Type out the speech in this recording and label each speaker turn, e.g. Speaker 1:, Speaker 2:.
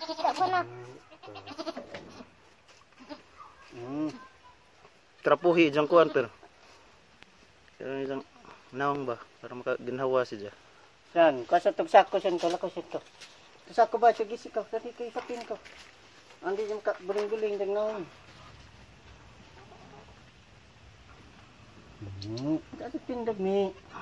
Speaker 1: Tak pernah.
Speaker 2: Trapuhi jang kuan per. Kaya jang naong ba para makaginhawa siya.
Speaker 3: San, kasa tagsako san kala ko sito. Sako ba sige sikaw dali kay kapin ko. Andi yung buling-buling dang naon. Dati pindag mi.